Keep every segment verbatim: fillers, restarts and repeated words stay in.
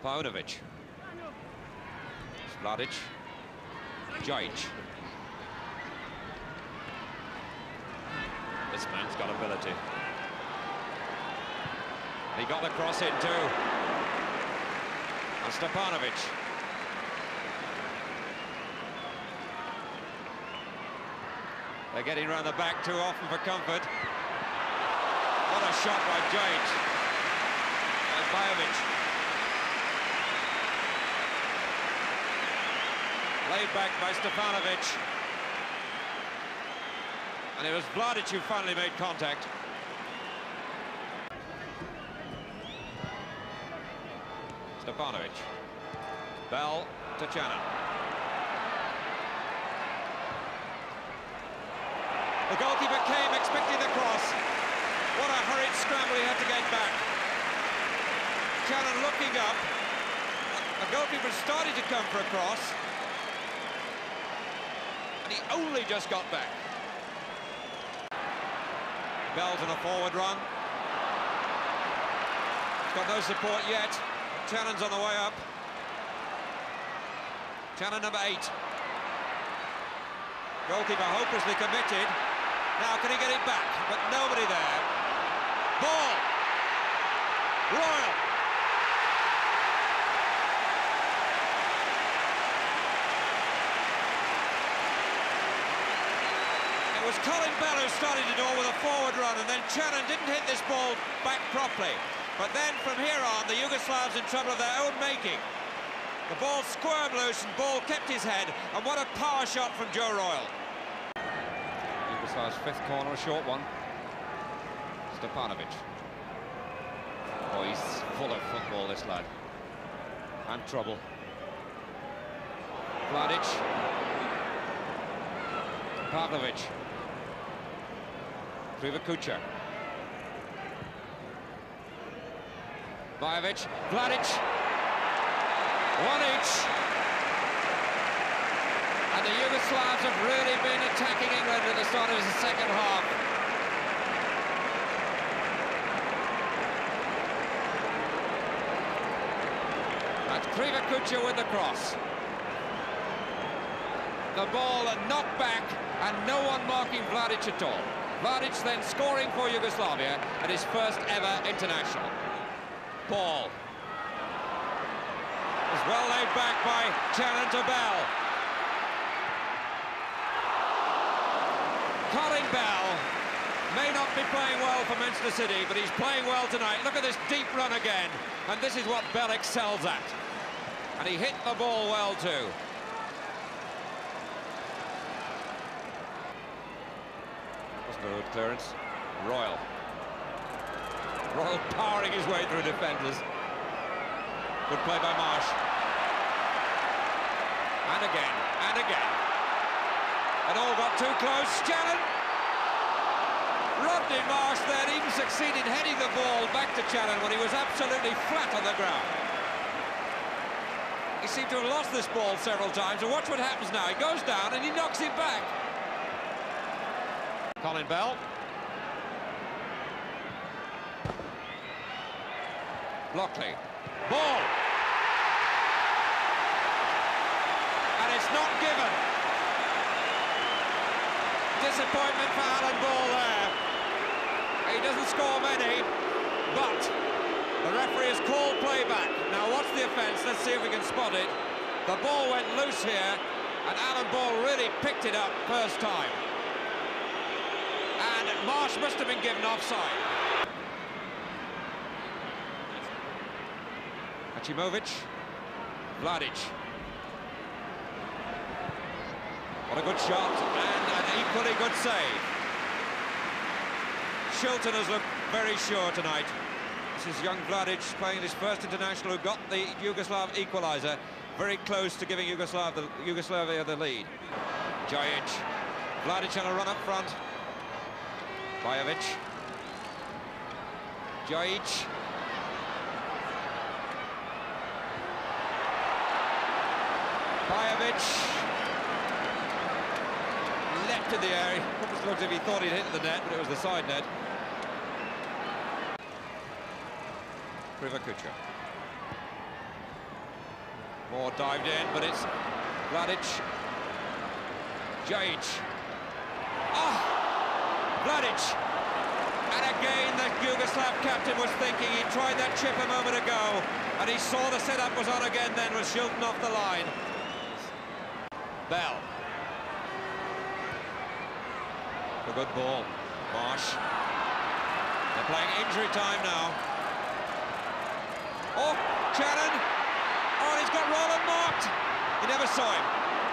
Paunovic. Vladic. Djajic. This man's got ability. He got the cross in too. And Stepanovic. They're getting round the back too often for comfort. What a shot by Djajic. And Bajovic. Laid back by Stepanovic. And it was Vladic who finally made contact. Stepanovic. Bell to Cannon. The goalkeeper came expecting the cross. What a hurried scramble he had to get back. Cannon looking up. The goalkeeper started to come for a cross. And he only just got back. Bell's on a forward run. He's got no support yet. Channon's on the way up. Cannon number eight. Goalkeeper hopelessly committed. Now can he get it back? But nobody there. Ball. Royal. It was Colin Bell who started it all with a forward run, and then Cannon didn't hit this ball back properly. But then from here on, the Yugoslavs in trouble of their own making. The ball squirmed loose and Ball kept his head, and what a power shot from Joe Royle. Yugoslav's fifth corner, a short one. Stepanovic. Oh, he's full of football, this lad. And trouble. Vladic. Pavlovic. Krivokapic. Bajovic. Vladic. One each. And the Yugoslavs have really been attacking England at the start of the second half. That's Krivokapic with the cross. The ball knocked back and no one marking Vladic at all. Vladic then scoring for Yugoslavia at his first ever international. Ball. Was well laid back by Cannon to Bell. Colin Bell may not be playing well for Manchester City, but he's playing well tonight. Look at this deep run again, and this is what Bell excels at. And he hit the ball well too. Wasn't a good clearance. Royle. Royle powering his way through defenders. Good play by Marsh. And again, and again. It all got too close. Cannon. Rodney Marsh then even succeeded heading the ball back to Cannon when he was absolutely flat on the ground. He seemed to have lost this ball several times, and watch what happens now. He goes down and he knocks it back. Colin Bell. Lockley. Ball. And it's not given. Disappointment for Alan Ball there. He doesn't score many, but the referee has called play back. Now what's the offence? Let's see if we can spot it. The ball went loose here, and Alan Ball really picked it up first time. And Marsh must have been given offside. Achimovic. Vladic. What a good shot, and an equally good save. Shilton has looked very sure tonight. This is young Vladic playing his first international, who got the Yugoslav equaliser, very close to giving Yugoslav the, Yugoslavia the lead. Djajic. Vladic on a run up front. Bajovic. Djajic. Bajovic. Leapt in the air. It almost looked as if he thought he'd hit the net, but it was the side net. Krivokapic. More dived in, but it's Vladic. Djajic. Ah! Vladic! And again, the Yugoslav captain was thinking. He tried that chip a moment ago, and he saw the setup was on again then with Shilton off the line. Bell. A good ball. Marsh. They're playing injury time now. Oh, Channon. Oh, and he's got Roland marked. He never saw him.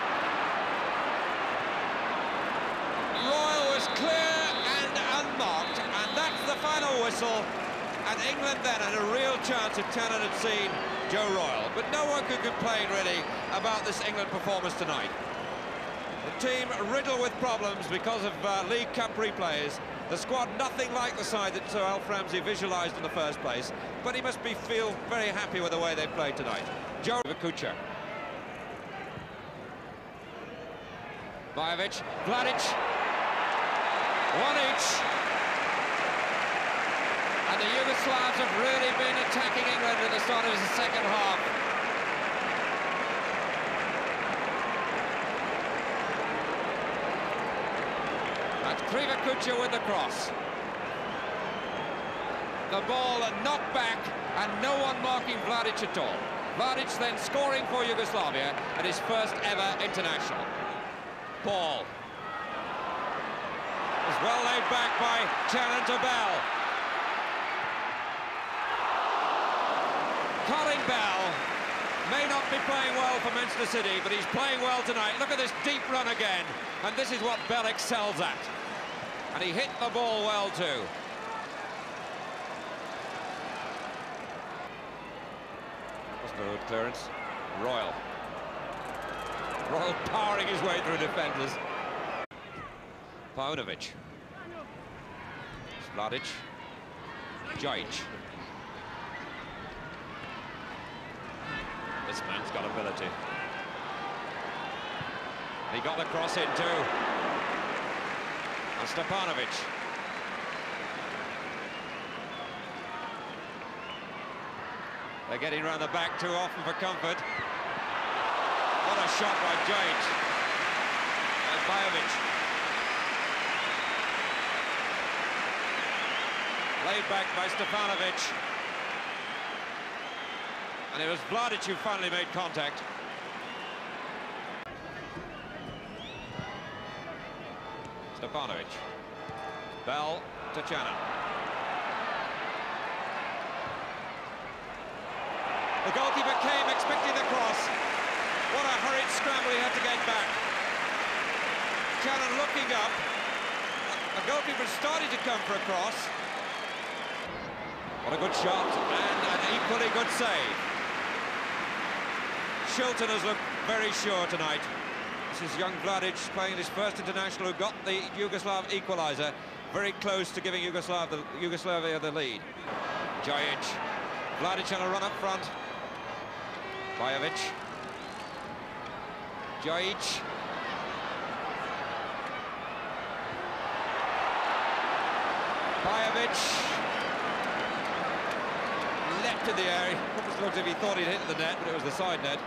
Royal was clear and unmarked, and that's the final whistle. And England then had a real chance if Channon had seen Joe Royal. But no one could complain, really, about this England performance tonight. The team riddled with problems because of uh, League Cup replays. The squad nothing like the side that Sir Alf Ramsey visualised in the first place. But he must be feel very happy with the way they played tonight. Joe Kucher. Bajovic. Vladic. One each. And the Yugoslavs have really been attacking England at the start of the second half. That's Kriva Kucher with the cross. The ball knocked back and no one marking Vladic at all. Vladic then scoring for Yugoslavia at his first ever international. Ball. Was well laid back by Channon to Bell. Colin Bell may not be playing well for Manchester City, but he's playing well tonight. Look at this deep run again, and this is what Bell excels at. And he hit the ball well too. Wasn't a good clearance. Royal. Royal powering his way through defenders. Paunovic. Vladic. Djajic. This man's got ability. He got the cross in too. And Stepanovic. They're getting round the back too often for comfort. What a shot by Djajic. And Bajovic. Laid back by Stepanovic. And it was Vladic who finally made contact. Stepanovic. Bell to Channon. The goalkeeper came expecting the cross. What a hurried scramble he had to get back. Channon looking up. The goalkeeper started to come for a cross. What a good shot and an equally good save. Shilton has looked very sure tonight. This is young Vladic playing his first international, who got the Yugoslav equaliser, very close to giving Yugoslav the, Yugoslavia the lead. Djajic. Vladic on a run up front. Bajovic. Djajic. Bajovic. Leapt in the air. It almost looked as if he thought he'd hit the net, but it was the side net.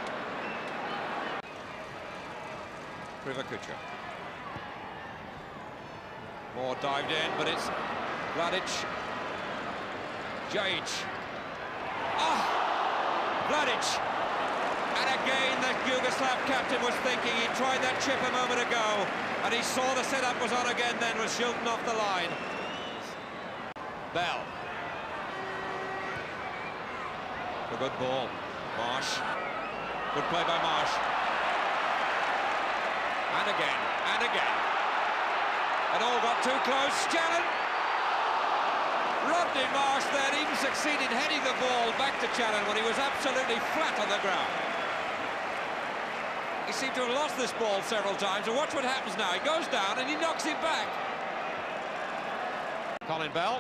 Kriva Kucher. More dived in, but it's Vladic. Djajic. Ah! Vladic! And again, the Yugoslav captain was thinking. He tried that chip a moment ago, and he saw the setup was on again then with Shilton off the line. Bell. A good ball. Marsh. Good play by Marsh. And again, and again. It all got too close. Channon. Rodney Marsh then even succeeded heading the ball back to Channon when he was absolutely flat on the ground. He seemed to have lost this ball several times, and watch what happens now. He goes down and he knocks it back. Colin Bell.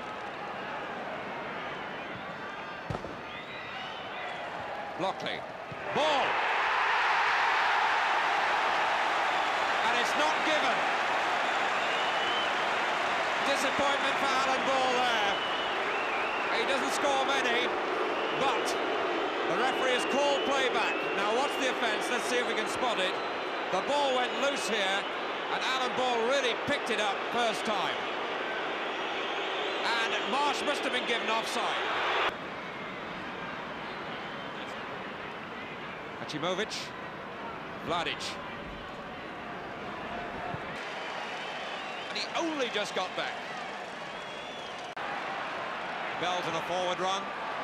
Lockley. Ball. And it's not given. Disappointment for Alan Ball there. He doesn't score many, but The referee has called play back. Now, what's the offence? Let's see if we can spot it. The ball went loose here, and Alan Ball really picked it up first time. And Marsh must have been given offside. Achimovic, Vladic. And he only just got back. Bell's on a forward run.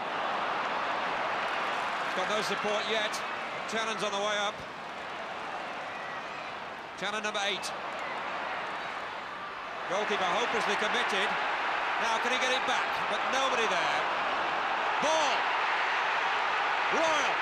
Got no support yet. Channon's on the way up. Channon number eight. Goalkeeper hopelessly committed. Now can he get it back? But nobody there. Ball. Royal.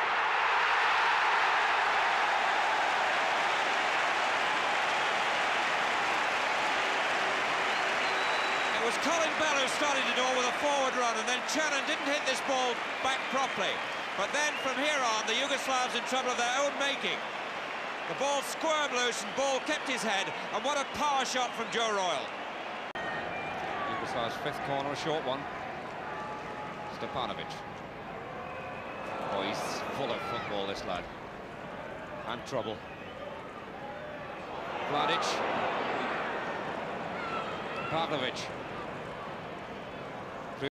It was Colin Bell who started it all with a forward run, and then Channon didn't hit this ball back properly. But then from here on, the Yugoslavs in trouble of their own making. The ball squirmed loose and Ball kept his head, and what a power shot from Joe Royle. Yugoslav's fifth corner, a short one. Stepanovic. Oh, he's full of football, this lad. And trouble. Vladic. Pavlovic.